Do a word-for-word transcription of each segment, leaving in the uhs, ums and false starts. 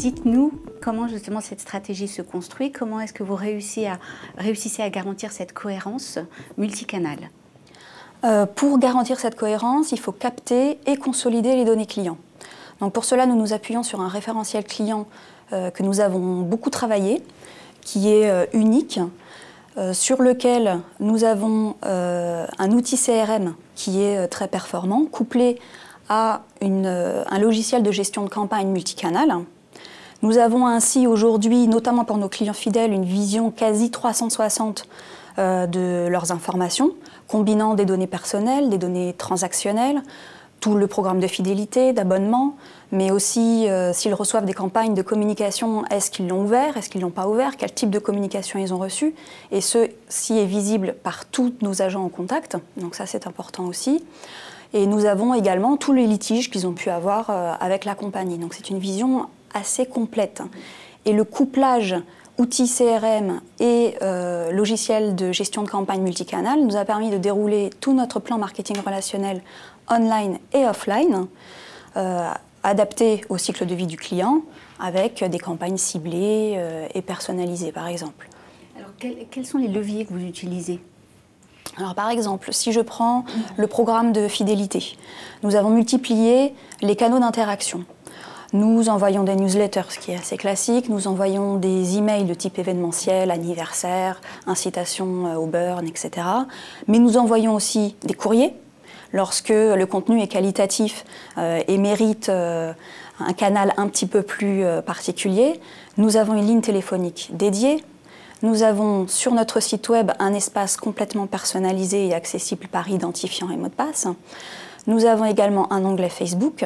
dites-nous comment justement cette stratégie se construit, comment est-ce que vous réussissez à, réussissez à garantir cette cohérence multicanale? euh, Pour garantir cette cohérence, il faut capter et consolider les données clients. Donc pour cela, nous nous appuyons sur un référentiel client euh, que nous avons beaucoup travaillé, qui est euh, unique, euh, sur lequel nous avons euh, un outil C R M qui est euh, très performant, couplé à une, euh, un logiciel de gestion de campagne multicanal. Nous avons ainsi aujourd'hui, notamment pour nos clients fidèles, une vision quasi trois cent soixante euh, de leurs informations, combinant des données personnelles, des données transactionnelles, tout le programme de fidélité, d'abonnement, mais aussi euh, s'ils reçoivent des campagnes de communication, est-ce qu'ils l'ont ouvert, est-ce qu'ils ne l'ont pas ouvert, quel type de communication ils ont reçu, et ceci est visible par tous nos agents en contact, donc ça c'est important aussi. Et nous avons également tous les litiges qu'ils ont pu avoir euh, avec la compagnie, donc c'est une vision assez complète. Et le couplage outils C R M et euh, logiciel de gestion de campagne multicanal nous a permis de dérouler tout notre plan marketing relationnel online et offline, euh, adapté au cycle de vie du client, avec des campagnes ciblées euh, et personnalisées, par exemple. Alors, quels, quels sont les leviers que vous utilisez ? Alors, par exemple, si je prends le programme de fidélité, nous avons multiplié les canaux d'interaction. Nous envoyons des newsletters, ce qui est assez classique. Nous envoyons des emails de type événementiel, anniversaire, incitation au burn, et cetera. Mais nous envoyons aussi des courriers, lorsque le contenu est qualitatif euh, et mérite euh, un canal un petit peu plus euh, particulier. Nous avons une ligne téléphonique dédiée. Nous avons sur notre site web un espace complètement personnalisé et accessible par identifiant et mot de passe. Nous avons également un onglet Facebook.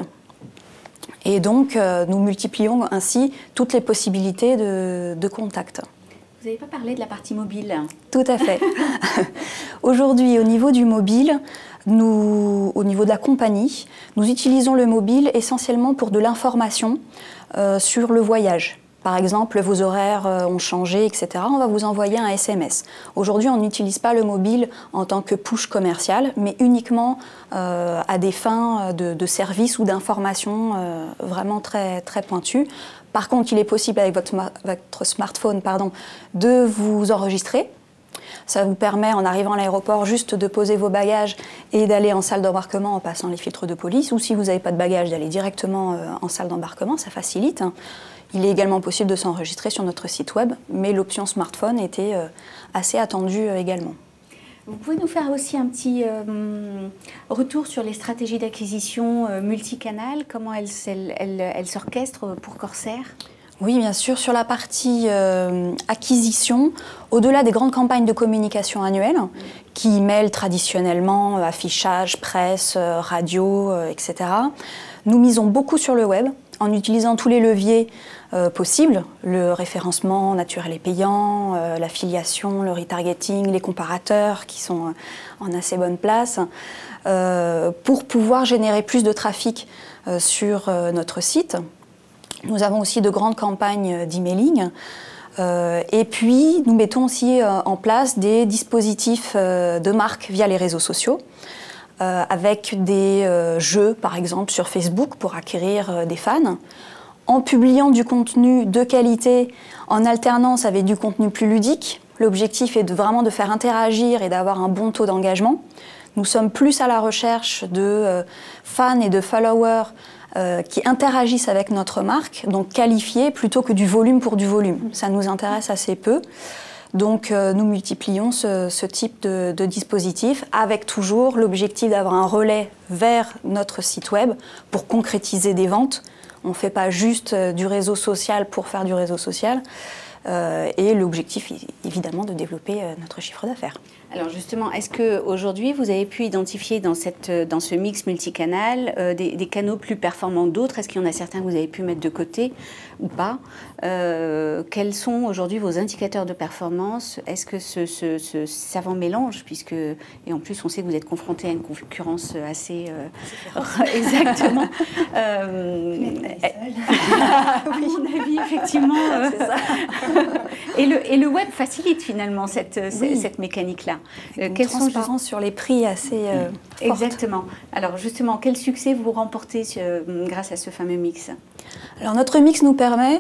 Et donc, euh, nous multiplions ainsi toutes les possibilités de, de contact. Vous n'avez pas parlé de la partie mobile? Tout à fait. Aujourd'hui, au niveau du mobile, nous, au niveau de la compagnie, nous utilisons le mobile essentiellement pour de l'information euh, sur le voyage. Par exemple, vos horaires euh, ont changé, et cetera. On va vous envoyer un S M S. Aujourd'hui, on n'utilise pas le mobile en tant que push commercial, mais uniquement euh, à des fins de, de service ou d'information euh, vraiment très, très pointues. Par contre, il est possible avec votre, votre smartphone pardon, de vous enregistrer. Ça vous permet, en arrivant à l'aéroport, juste de poser vos bagages et d'aller en salle d'embarquement en passant les filtres de police. Ou si vous n'avez pas de bagages, d'aller directement euh, en salle d'embarquement, ça facilite. Il est également possible de s'enregistrer sur notre site web, mais l'option smartphone était euh, assez attendue euh, également. Vous pouvez nous faire aussi un petit euh, retour sur les stratégies d'acquisition euh, multicanal, comment elles, elles, elles, elles s'orchestrent pour Corsair? Oui, bien sûr. Sur la partie euh, acquisition, au-delà des grandes campagnes de communication annuelles, qui mêlent traditionnellement euh, affichage, presse, euh, radio, euh, et cetera, nous misons beaucoup sur le web, en utilisant tous les leviers euh, possibles, le référencement naturel et payant, euh, l'affiliation, le retargeting, les comparateurs qui sont euh, en assez bonne place, euh, pour pouvoir générer plus de trafic euh, sur euh, notre site. Nous avons aussi de grandes campagnes d'emailing. Euh, et puis, nous mettons aussi euh, en place des dispositifs euh, de marque via les réseaux sociaux. Euh, avec des euh, jeux, par exemple, sur Facebook pour acquérir euh, des fans, en publiant du contenu de qualité en alternance avec du contenu plus ludique. L'objectif est de, vraiment de faire interagir et d'avoir un bon taux d'engagement. Nous sommes plus à la recherche de euh, fans et de followers euh, qui interagissent avec notre marque, donc qualifiés plutôt que du volume pour du volume. Ça nous intéresse assez peu. Donc euh, nous multiplions ce, ce type de, de dispositif avec toujours l'objectif d'avoir un relais vers notre site web pour concrétiser des ventes. On ne fait pas juste euh, du réseau social pour faire du réseau social. Euh, et l'objectif est évidemment de développer euh, notre chiffre d'affaires. Alors justement, est-ce qu'aujourd'hui vous avez pu identifier dans, cette, dans ce mix multicanal euh, des, des canaux plus performants d'autres? Est-ce qu'il y en a certains que vous avez pu mettre de côté ou pas? euh, Quels sont aujourd'hui vos indicateurs de performance? Est-ce que ce, ce, ce savant mélange, puisque, et en plus on sait que vous êtes confronté à une concurrence assez... Euh, exactement. Euh, à mon avis, effectivement. Euh, C'est ça. Et le, et le web facilite finalement cette, oui. cette mécanique-là. Euh, Une transparence sont... sur les prix assez euh, forte. Exactement. Alors justement, quel succès vous remportez euh, grâce à ce fameux mix? Alors notre mix nous permet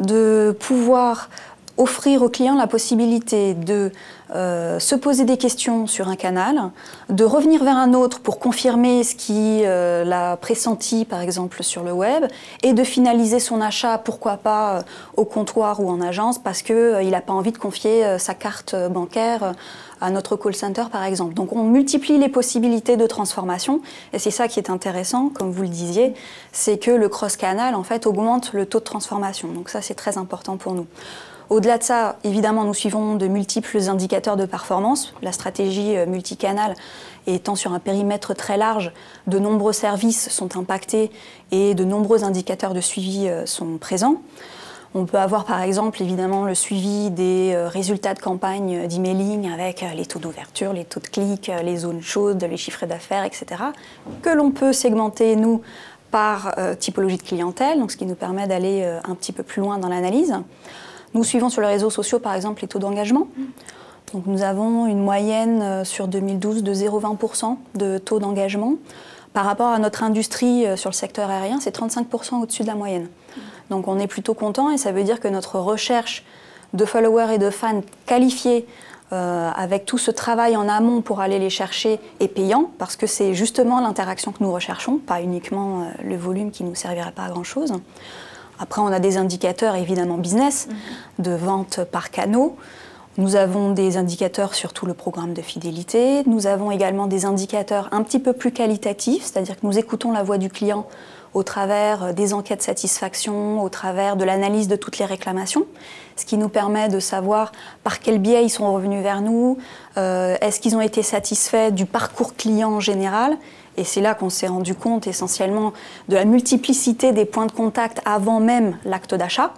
de pouvoir offrir aux clients la possibilité de euh, se poser des questions sur un canal, de revenir vers un autre pour confirmer ce qui euh, l'a pressenti par exemple sur le web et de finaliser son achat, pourquoi pas euh, au comptoir ou en agence parce qu'il euh, n'a pas envie de confier euh, sa carte bancaire euh, à notre call center par exemple. Donc on multiplie les possibilités de transformation et c'est ça qui est intéressant, comme vous le disiez, c'est que le cross-canal en fait augmente le taux de transformation. Donc ça c'est très important pour nous. Au-delà de ça, évidemment, nous suivons de multiples indicateurs de performance. La stratégie multicanal étant sur un périmètre très large, de nombreux services sont impactés et de nombreux indicateurs de suivi sont présents. On peut avoir par exemple évidemment le suivi des résultats de campagne d'emailing avec les taux d'ouverture, les taux de clics, les zones chaudes, les chiffres d'affaires, et cetera, que l'on peut segmenter, nous, par euh, typologie de clientèle, donc ce qui nous permet d'aller euh, un petit peu plus loin dans l'analyse. Nous suivons sur les réseaux sociaux, par exemple, les taux d'engagement. Donc, nous avons une moyenne sur deux mille douze de zéro virgule vingt pour cent de taux d'engagement. Par rapport à notre industrie sur le secteur aérien, c'est trente-cinq pour cent au-dessus de la moyenne. Donc, on est plutôt content et ça veut dire que notre recherche de followers et de fans qualifiés euh, avec tout ce travail en amont pour aller les chercher est payant parce que c'est justement l'interaction que nous recherchons, pas uniquement euh, le volume qui ne nous servirait pas à grand-chose. Après, on a des indicateurs évidemment business, mmh. de vente par canaux. Nous avons des indicateurs sur tout le programme de fidélité. Nous avons également des indicateurs un petit peu plus qualitatifs, c'est-à-dire que nous écoutons la voix du client au travers des enquêtes satisfaction, au travers de l'analyse de toutes les réclamations, ce qui nous permet de savoir par quel biais ils sont revenus vers nous, euh, est-ce qu'ils ont été satisfaits du parcours client en général. Et c'est là qu'on s'est rendu compte essentiellement de la multiplicité des points de contact avant même l'acte d'achat.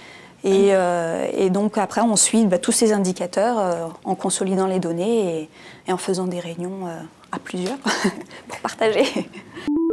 Et, euh, et donc après, on suit bah, tous ces indicateurs euh, en consolidant les données et, et en faisant des réunions euh, à plusieurs pour partager.